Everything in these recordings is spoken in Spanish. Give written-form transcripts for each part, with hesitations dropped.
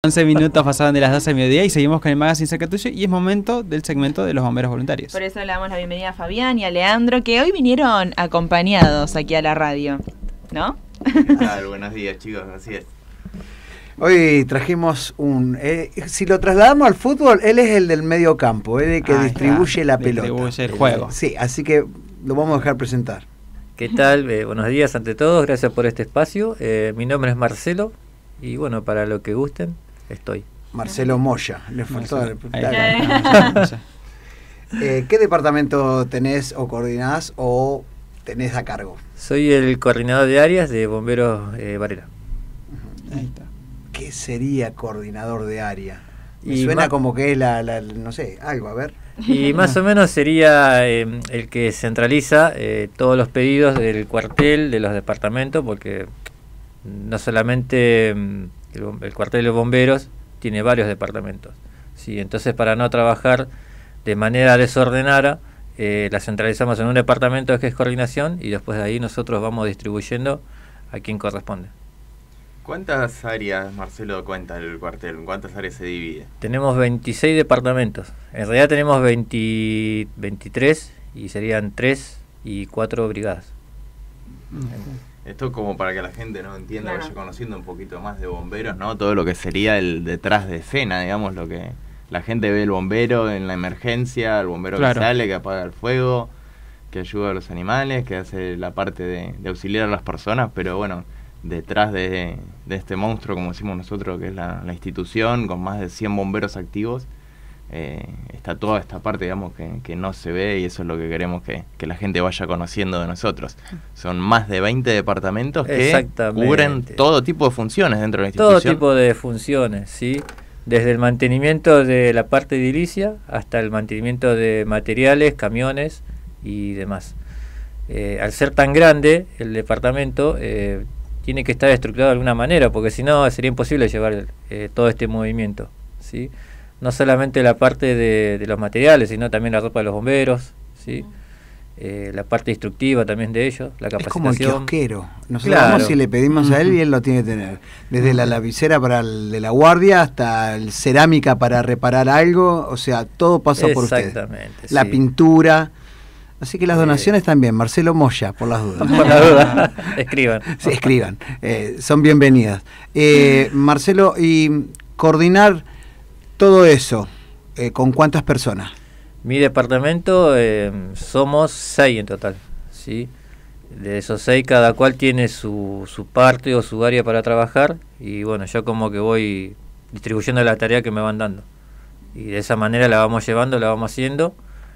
11 minutos pasaban de las 12 del mediodía y seguimos con el Magazine Cerca Tuyo y es momento del segmento de los bomberos voluntarios. Por eso le damos la bienvenida a Fabián y a Leandro, que hoy vinieron acompañados aquí a la radio, ¿no? Buenos días, chicos, así es. Hoy trajimos si lo trasladamos al fútbol, él es el del medio campo, el que distribuye la pelota. Distribuye el juego. Sí, así que lo vamos a dejar presentar. ¿Qué tal? Buenos días ante todos, gracias por este espacio. Mi nombre es Marcelo y bueno, para lo que gusten, estoy. Marcelo Moya, le faltó. ¿Qué departamento tenés o coordinás o tenés a cargo? Soy el coordinador de áreas de Bomberos Varela. Ahí está. ¿Qué sería coordinador de área? Me Y suena como que es no sé, algo, a ver. Y más o menos sería el que centraliza todos los pedidos del cuartel, de los departamentos, porque no solamente el cuartel de bomberos tiene varios departamentos. ¿Sí? Entonces, para no trabajar de manera desordenada, la centralizamos en un departamento que es coordinación y después de ahí nosotros vamos distribuyendo a quien corresponde. ¿Cuántas áreas, Marcelo, cuenta el cuartel? ¿En cuántas áreas se divide? Tenemos 26 departamentos. En realidad tenemos 23 y serían 3 y 4 brigadas. Esto como para que la gente no entienda, Claro. vaya conociendo un poquito más de bomberos, ¿no? Todo lo que sería el detrás de escena, digamos, lo que la gente ve el bombero en la emergencia, el bombero Claro. que sale, que apaga el fuego, que ayuda a los animales, que hace la parte de auxiliar a las personas, pero bueno, detrás de este monstruo, como decimos nosotros, que es la institución, con más de 100 bomberos activos, está toda esta parte, digamos, que no se ve, y eso es lo que queremos que la gente vaya conociendo de nosotros. Son más de 20 departamentos que cubren todo tipo de funciones dentro de la institución. Todo tipo de funciones, ¿sí? Desde el mantenimiento de la parte edilicia hasta el mantenimiento de materiales, camiones y demás. Al ser tan grande el departamento, tiene que estar estructurado de alguna manera, porque si no sería imposible llevar todo este movimiento, ¿sí? No solamente la parte de los materiales, sino también la ropa de los bomberos, ¿sí? La parte instructiva también de ellos, la capacitación. Es como el kiosquero. Nosotros Claro. vamos y le pedimos a él y él lo tiene que tener. Desde la lapicera para el de la guardia hasta el cerámica para reparar algo, o sea, todo pasa por usted. Exactamente. La sí. pintura. Así que las donaciones también, Marcelo Moya, por las dudas. Por la duda, escriban. Sí, escriban, son bienvenidas. Marcelo, y coordinar todo eso, ¿con cuántas personas? Mi departamento somos 6 en total, ¿sí? De esos 6 cada cual tiene su parte o su área para trabajar y bueno, yo como que voy distribuyendo la tarea que me van dando. Y de esa manera la vamos llevando, la vamos haciendo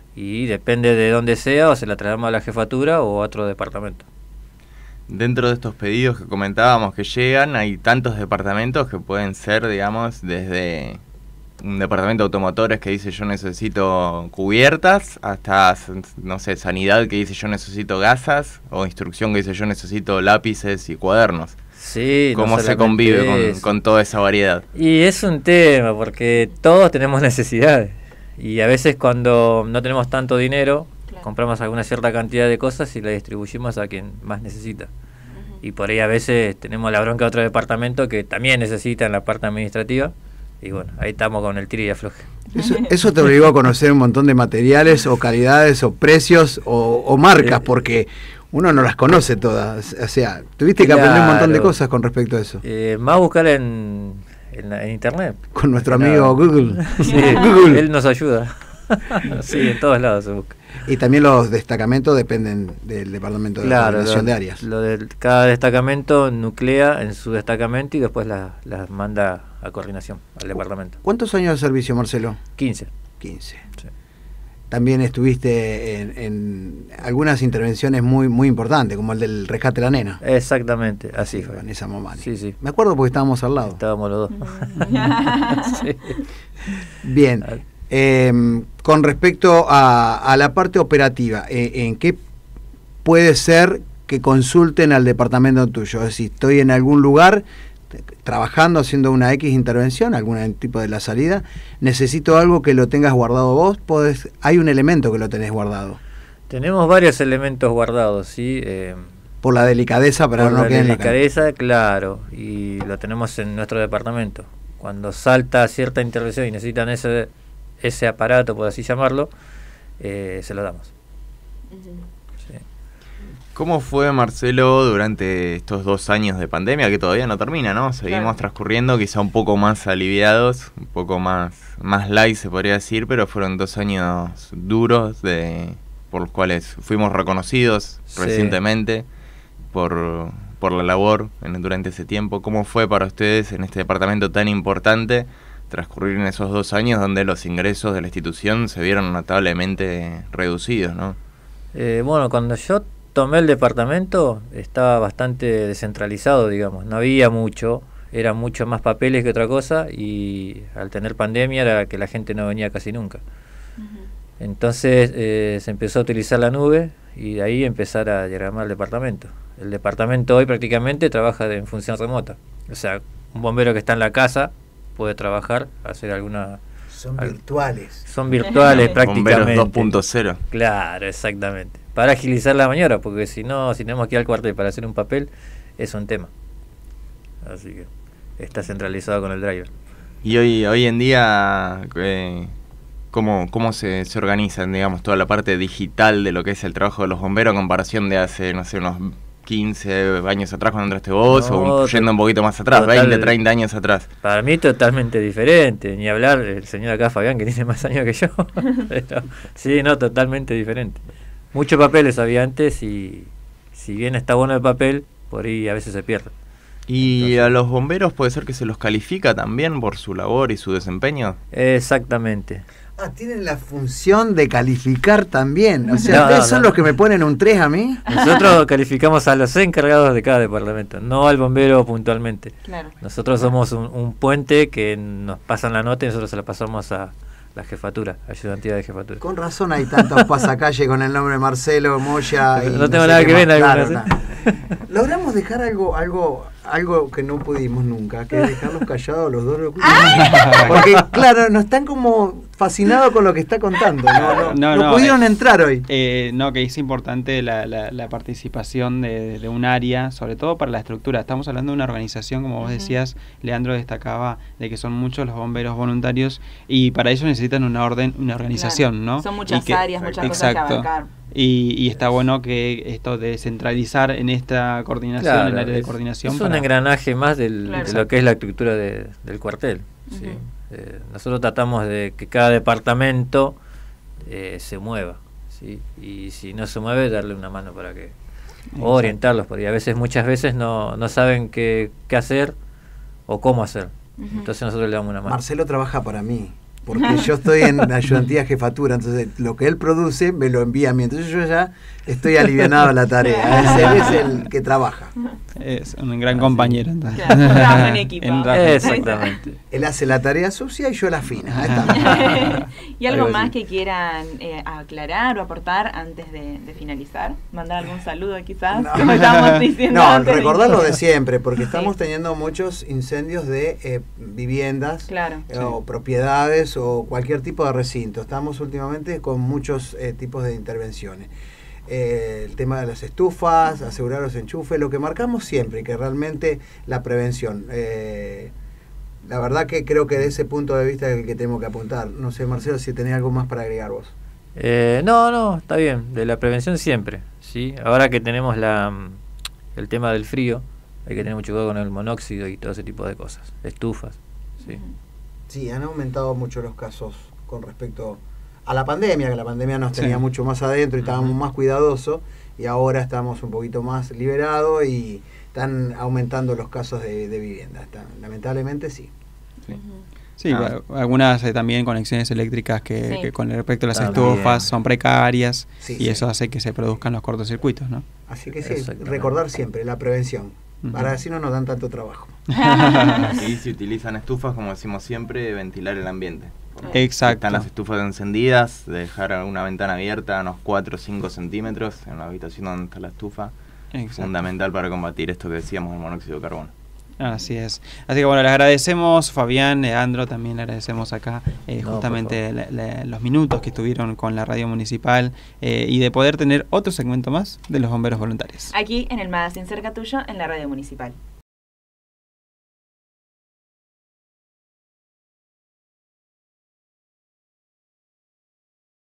y depende de dónde sea o se la traemos a la jefatura o a otro departamento. Dentro de estos pedidos que comentábamos que llegan, hay tantos departamentos que pueden ser, digamos, desde un departamento de automotores que dice yo necesito cubiertas, hasta, no sé, sanidad que dice yo necesito gasas, o instrucción que dice yo necesito lápices y cuadernos. Sí, ¿Cómo se convive con toda esa variedad? Y es un tema, porque todos tenemos necesidades. Y a veces cuando no tenemos tanto dinero, Claro. compramos alguna cierta cantidad de cosas y la distribuimos a quien más necesita. Y por ahí a veces tenemos la bronca de otro departamento que también necesita en la parte administrativa. Y bueno, ahí estamos con el tiro y afloje. Eso te obligó a conocer un montón de materiales o calidades o precios o marcas, porque uno no las conoce todas. O sea, tuviste que aprender un montón de cosas con respecto a eso. Más buscar en internet. Con nuestro amigo Google. Sí, Google. él nos ayuda. Sí, en todos lados se busca. Y también los destacamentos dependen del departamento de coordinación de áreas. Cada destacamento nuclea en su destacamento y después las manda a coordinación, al departamento. ¿Cuántos años de servicio, Marcelo? 15. 15. Sí. También estuviste en algunas intervenciones muy importantes, como el del rescate de la nena. Exactamente, así fue. Vanessa Momani. Sí, sí. Me acuerdo porque estábamos al lado. Estábamos los dos. Sí. Bien. Con respecto a la parte operativa, ¿en qué puede ser que consulten al departamento tuyo? Es decir, estoy en algún lugar trabajando, haciendo una X intervención, algún tipo de la salida, necesito algo que lo tengas guardado vos, hay un elemento que lo tenés guardado. Tenemos varios elementos guardados, ¿sí? Por la delicadeza, para por no la quede en la delicadeza, claro, y lo tenemos en nuestro departamento. cuando salta cierta intervención y necesitan ese aparato, por así llamarlo, se lo damos. Sí. ¿Cómo fue, Marcelo, durante estos 2 años de pandemia, que todavía no termina, ¿no? Seguimos transcurriendo, quizá un poco más aliviados, un poco más light se podría decir, pero fueron 2 años duros por los cuales fuimos reconocidos recientemente por la labor durante ese tiempo. ¿Cómo fue para ustedes en este departamento tan importante transcurrir en esos 2 años donde los ingresos de la institución se vieron notablemente reducidos, ¿no? Bueno, cuando yo tomé el departamento estaba bastante descentralizado, digamos, no había mucho, eran mucho más papeles que otra cosa, y al tener pandemia era que la gente no venía casi nunca. Entonces se empezó a utilizar la nube y de ahí empezar a diagramar el departamento. El departamento hoy prácticamente trabaja en función remota, o sea, un bombero que está en la casa puede trabajar, hacer alguna... Son virtuales. Son virtuales prácticamente. Bomberos 2.0. Claro, exactamente. Para agilizar la maniobra, porque si no, si tenemos que ir al cuartel para hacer un papel, es un tema. Así que está centralizado con el driver. Y hoy en día, ¿cómo se organizan, digamos, toda la parte digital de lo que es el trabajo de los bomberos en comparación de hace, no sé, unos 15 años atrás cuando entraste vos, o yendo un poquito más atrás, 20, 30 años atrás? Para mí totalmente diferente, ni hablar el señor acá, Fabián, que tiene más años que yo. Pero, sí, no, totalmente diferente. Muchos papeles había antes y si bien está bueno el papel, por ahí a veces se pierde. ¿Y entonces, a los bomberos puede ser que se los califica también por su labor y su desempeño? Exactamente. Tienen la función de calificar también. O sea, No, ustedes no, son no. los que me ponen un 3 a mí. Nosotros calificamos a los encargados de cada departamento, no al bombero puntualmente. Claro. Nosotros somos un puente que nos pasan la nota y nosotros se la pasamos a la jefatura, ayudantía de jefatura. Con razón hay tantos pasacalle con el nombre Marcelo, Moya. Y No tengo sé nada qué que ver más. en Claro, algunas, nada. Logramos dejar algo que no pudimos nunca, que es dejarlos callados los dos locutores. Porque, claro, no están como fascinados con lo que está contando. No pudieron entrar hoy. No, que es importante la participación de un área, sobre todo para la estructura. Estamos hablando de una organización, como vos decías, Leandro destacaba de que son muchos los bomberos voluntarios y para ello necesitan una organización, claro. ¿no? Son muchas áreas, muchas cosas que abarcar. Y está bueno que esto de centralizar en esta coordinación, Claro, el área de coordinación. Es un engranaje más de lo que es la estructura del cuartel. ¿Sí? Nosotros tratamos de que cada departamento se mueva, ¿sí? Y si no se mueve, darle una mano para que... O orientarlos, porque muchas veces no saben qué hacer o cómo hacer. Entonces nosotros le damos una mano. Marcelo trabaja para mí, porque yo estoy en la ayudantía jefatura, entonces lo que él produce me lo envía a mí, entonces yo ya estoy alivianado a la tarea. Él es el que trabaja. Es un gran compañero. Entonces. Claro, trabajo en equipo. Exactamente. Él hace la tarea sucia y yo la fina. Ahí está. ¿Y algo más que quieran aclarar o aportar antes de finalizar? ¿Mandar algún saludo quizás? Como estábamos diciendo antes. Recordar lo de siempre, porque estamos teniendo muchos incendios de viviendas, o propiedades o cualquier tipo de recinto. Estamos últimamente con muchos tipos de intervenciones. El tema de las estufas, asegurar los enchufes, lo que marcamos siempre, que realmente la prevención. La verdad que creo que de ese punto de vista es el que tenemos que apuntar. No sé, Marcelo, si tenés algo más para agregar vos. No, está bien, de la prevención siempre, ¿sí? Ahora que tenemos el tema del frío, hay que tener mucho cuidado con el monóxido y todo ese tipo de cosas, estufas, ¿sí? Sí, han aumentado mucho los casos con respecto a la pandemia, que la pandemia nos tenía mucho más adentro y estábamos más cuidadosos, y ahora estamos un poquito más liberados y están aumentando los casos de vivienda. Lamentablemente sí. Sí, algunas también conexiones eléctricas que con respecto a las estufas son precarias y eso hace que se produzcan los cortocircuitos, ¿no? Así que sí, recordar siempre la prevención, para así no nos dan tanto trabajo. Y si utilizan estufas, como decimos siempre, ventilar el ambiente. Exacto. Están las estufas encendidas, dejar una ventana abierta a unos 4 o 5 centímetros en la habitación donde está la estufa. Exacto. Fundamental para combatir esto que decíamos, el monóxido de carbono. Así es. Así que bueno, les agradecemos, Fabián, Leandro, también le agradecemos acá justamente los minutos que estuvieron con la radio municipal y de poder tener otro segmento más de los bomberos voluntarios. Aquí en el Magazine Cerca Tuyo, en la radio municipal.